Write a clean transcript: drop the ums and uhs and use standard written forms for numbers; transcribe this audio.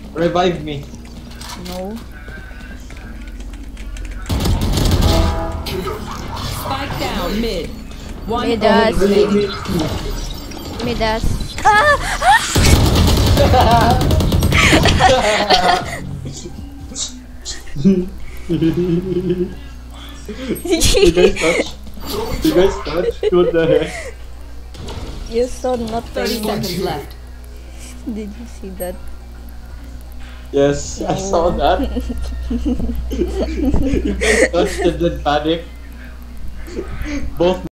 Revive me. No. Spike down mid. One Mid us. enemy remaining. Mid us. Ah! You guys touch? You guys touch? What the heck? You saw nothing. 30 seconds left. Did you see that? Yes, I saw that. You guys touched and then panic. Both